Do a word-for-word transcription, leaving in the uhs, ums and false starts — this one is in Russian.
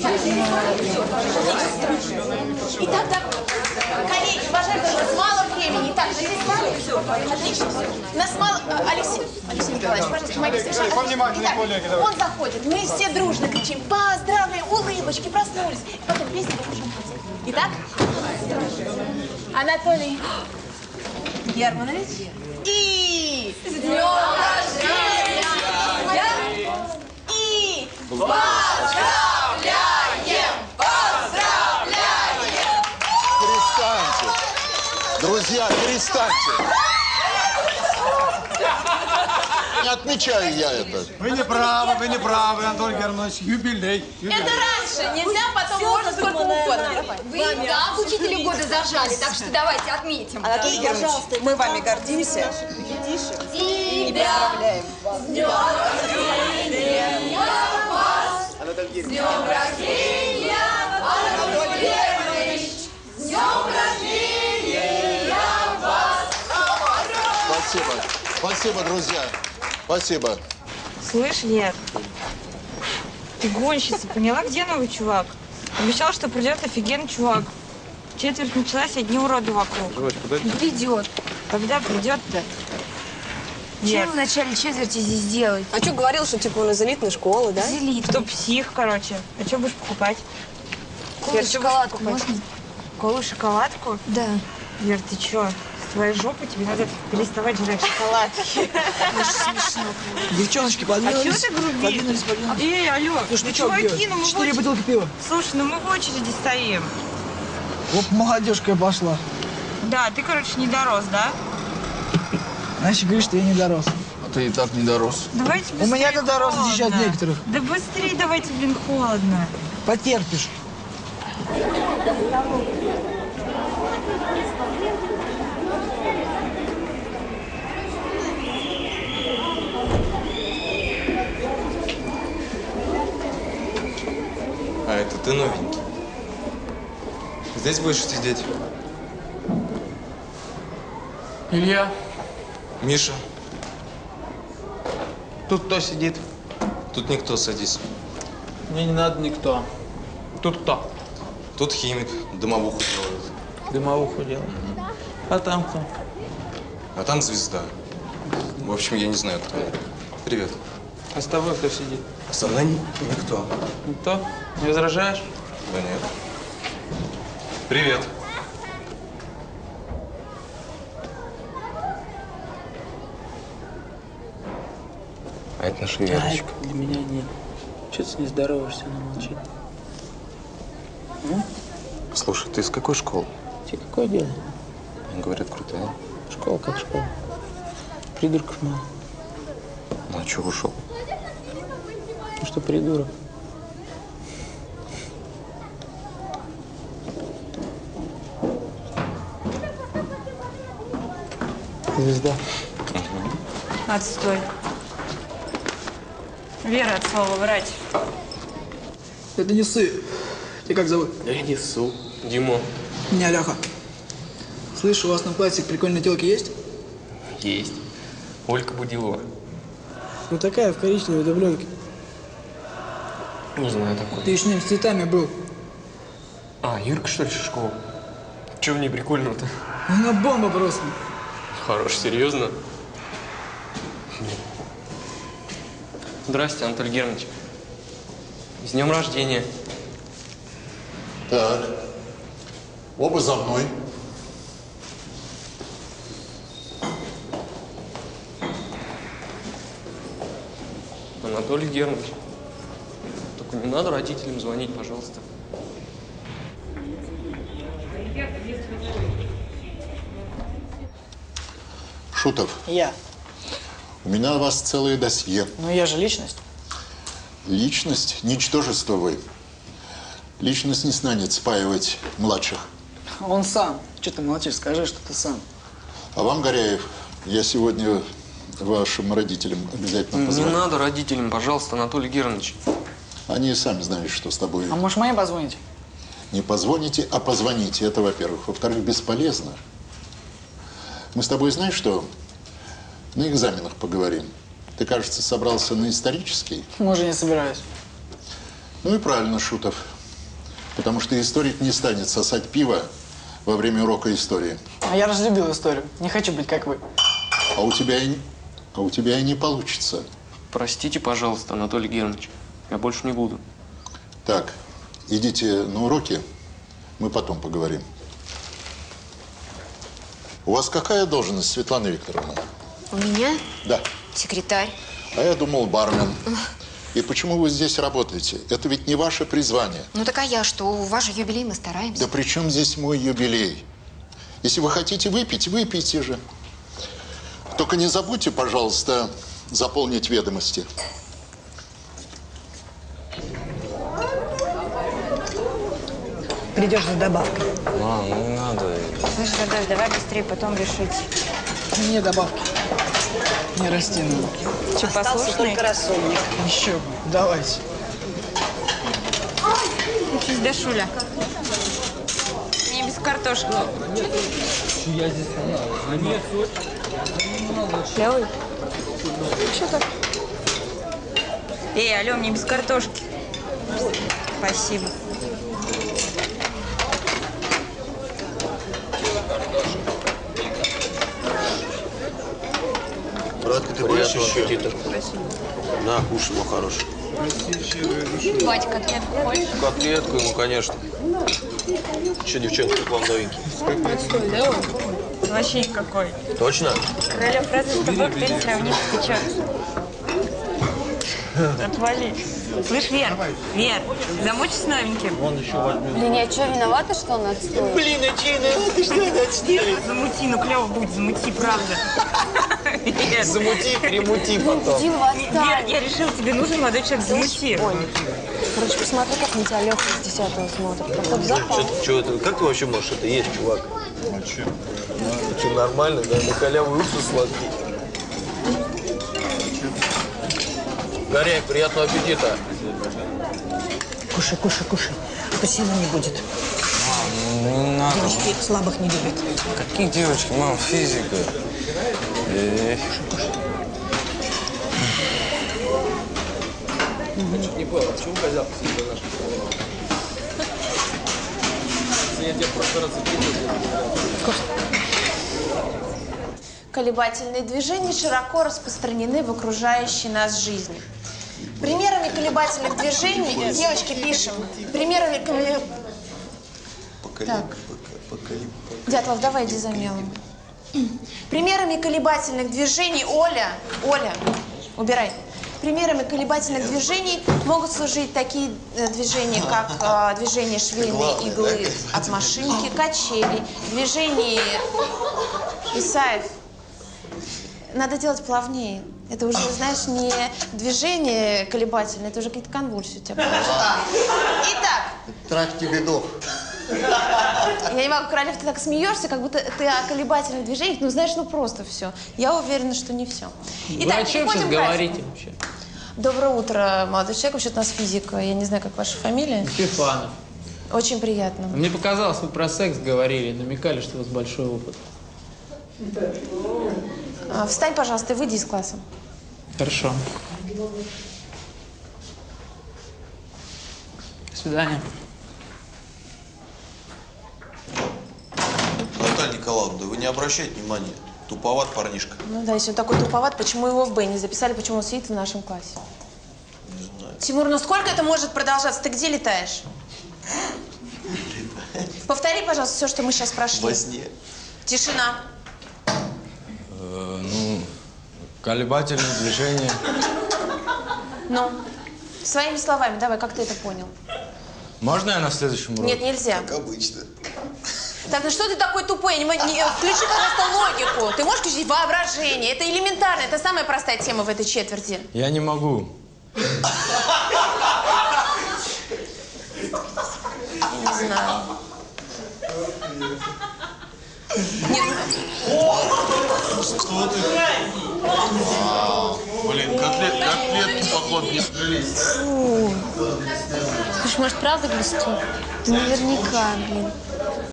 Итак, так, коллеги, уважаемые, у нас мало времени. Итак, записали? Отлично. У нас мало... Алексей, Алексей Николаевич, пожалуйста, помогите. Итак, он заходит, мы все дружно кричим: поздравляем, улыбочки, проснулись. И потом песня будет. Итак, Анатолий Германович и... С днем рождения! И... Поздравляем! Поздравляем! Перестаньте! Друзья, перестаньте! Не отмечаю я это. Вы не правы, вы не правы, Анатолий Германович. Юбилей. юбилей. Это раньше. Нельзя, потом можно сколько угодно. Вы и так учителя года зажали, так что давайте отметим. Анатолий Германович, мы вами гордимся. И поздравляем вас. С днем рождения вас! С днем рождения, Анатолий Германович! С днем рождения вас! Спасибо. Спасибо, друзья. Спасибо. Слышь, Лер, ты гонщица, поняла, где новый чувак? Обещал, что придет офигенный чувак. Четверть началась, одни уроды вокруг. Придет. Когда придет-то? Чем в начале четверти здесь делать? А что говорил, что типа он из элитной школы, да? Из элиты. Кто псих, короче. А что будешь покупать? Колу и Вер, что шоколадку будешь покупать? можно? Колу и шоколадку? Да. Вер, ты что? С твоей жопы тебе надо переставать жрать шоколадки. Девчоночки, А подвинулись. чего ты грубишь? Подвинулись, подвинулись. Эй, алло, Слушай, ну что чуваки, делать? ну мы в Четыре очереди- бутылки пива. Слушай, ну мы в очереди стоим. Вот молодежка пошла. Да, ты, короче, не дорос, да? Значит, говоришь, что я не дорос. А ты и так не дорос. Давайте быстрее. У меня-то дорос, в отличие от холодно. некоторых. Да быстрее давайте, блин, холодно. Потерпишь. А это ты новенький. Здесь будешь сидеть? Илья, Миша, тут кто сидит? тут никто, садись. Мне не надо никто. Тут кто? Тут химик, дымовуху делает. Дымовуху делает. А там кто? А там звезда. В общем, я не знаю, кто он. Привет. А с тобой кто сидит? Со мной никто. Никто? Не возражаешь? Да нет. Привет. А это наша Верочка. Для меня нет. Че ты с ней здороваешься, она молчит? Слушай, ты из какой школы? Тебе какое дело? Говорят, крутая. Школа как школа. Придурков мало. Ну, а чего ушел? Ну что, придурок? Звезда. Отстой. Вера от слова врать. Это не сы. Тебя как зовут? Я несу. Дима. Меня Леха. Слышь, у вас на платье прикольные телки есть? Есть. Ольга Будилова. Ну такая, в коричневой дубленке. Не знаю такой. Ты еще с ним с цветами был. А, Ирка, что ли, Шишкова? Че в ней прикольного-то? Она бомба просто. Хорош, серьезно? Здрасте, Анатолий Германович. С днем рождения. Так. Оба за мной. Анатолий Германович. Только не надо родителям звонить, пожалуйста. Шутов, Я. у меня у вас целое досье. Ну я же личность. Личность – ничтожество вы. Личность не станет спаивать младших. Он сам. Че ты молчишь? Скажи, что ты сам. А вам, Горяев, я сегодня вашим родителям обязательно Не позвоню. надо родителям, пожалуйста, Анатолий Германович. Они сами знают, что с тобой. А может, моим позвоните? Не позвоните, а позвоните. Это, во-первых. Во-вторых, бесполезно. Мы с тобой, знаешь что, на экзаменах поговорим. Ты, кажется, собрался на исторический. Может, не собираюсь. Ну и правильно, Шутов. Потому что историк не станет сосать пиво во время урока истории. А я разлюбил историю. Не хочу быть как вы. А у тебя и, а у тебя и не получится. Простите, пожалуйста, Анатолий Германович. Я больше не буду. Так, идите на уроки, мы потом поговорим. У вас какая должность, Светлана Викторовна? У меня? Да. Секретарь. А я думал, бармен. И почему вы здесь работаете? Это ведь не ваше призвание. Ну так а я что? У вас же юбилей, мы стараемся. Да при чем здесь мой юбилей? Если вы хотите выпить, выпейте же. Только не забудьте, пожалуйста, заполнить ведомости. Придешь за добавкой. Мам, ну не надо. Слышь, Дадаш, давай быстрее потом решить. Мне добавки. Не расти надо. Че, послушный? рассольник. Еще бы. Давайте. Учись, Дашуля. Не без картошки. Клевый? Что так? Эй, алло, мне без картошки. Спасибо. Братка, ты будешь еще? Спасибо. На, кушай, мой хороший. Батя, котлетку хочешь? Котлетку ему, конечно. Че, девчонки, как вам новенький? Вообще никакой. Точно? Королев, разве с тобой кто-нибудь сравнится течет? Отвали. Слышь, Вер, Вер, замучись новеньким. Блин, я что, виновата, что он отстоит? Блин, а че ты что это отстали? Замути, ну клево будет, замути, правда. Вер, Замути, перемути потом. Дим, Вер, я решила, тебе нужен молодой человек, замути. Короче, посмотри, как на тебя Леха с десятого смотрит. Походу запал. Че, ты, как ты вообще можешь это есть, чувак? А че? Че, нормально, да? На халяву уксус сладкий. Горяй, приятного аппетита. Кушай, кушай, кушай. Апельсина не будет. Ну не надо. Девочки слабых не любят. Какие девочки, мам, физика. Эх. Не понял, почему козявка сидела наша? Я тебя просто разобью. Колебательные движения широко распространены в окружающей нас жизни. Примерами колебательных движений, девочки, пишем. Примерами коле... Так. Дятлов, давай иди за мелом. Примерами колебательных движений, Оля, Оля, убирай. Примерами колебательных движений могут служить такие движения, как э, движение швейной иглы от машинки, качели, движение... Исаев, надо делать плавнее. Это уже, знаешь, не движение колебательное, это уже какие-то конвульсии у тебя произошли. Итак. Трахти видов. Я не могу, Королев, ты так смеешься, как будто ты о колебательных движениях, ну знаешь, ну просто все. Я уверена, что не все. Итак, вы о чем сейчас говорите вообще? Доброе утро, молодой человек. Вообще-то у нас физика. Я не знаю, как ваша фамилия. Епифанов. Очень приятно. Мне показалось, вы про секс говорили, намекали, что у вас большой опыт. А, встань, пожалуйста, и выйди из класса. Хорошо. До свидания. Наталья Николаевна, да вы не обращайте внимания. Туповат парнишка. Ну да, если он такой туповат, почему его в Б не записали, почему он сидит в нашем классе? Не знаю. Тимур, ну сколько это может продолжаться? Ты где летаешь? Повтори, пожалуйста, все, что мы сейчас прошли. Во сне. Тишина. Э, ну, колебательные движения. Ну, своими словами, давай, как ты это понял? Можно я на следующем уроке? Нет, нельзя. Как обычно. Так, ну что ты такой тупой? Я не могу- не- Включи, пожалуйста, логику. Ты можешь включить воображение? Это элементарно, это самая простая тема в этой четверти. Я не могу. Не знаю. Что ты? Вау. Блин, котлет, котлетки, походу, не сжились. Слушай, может, правда блестит? Наверняка, блин.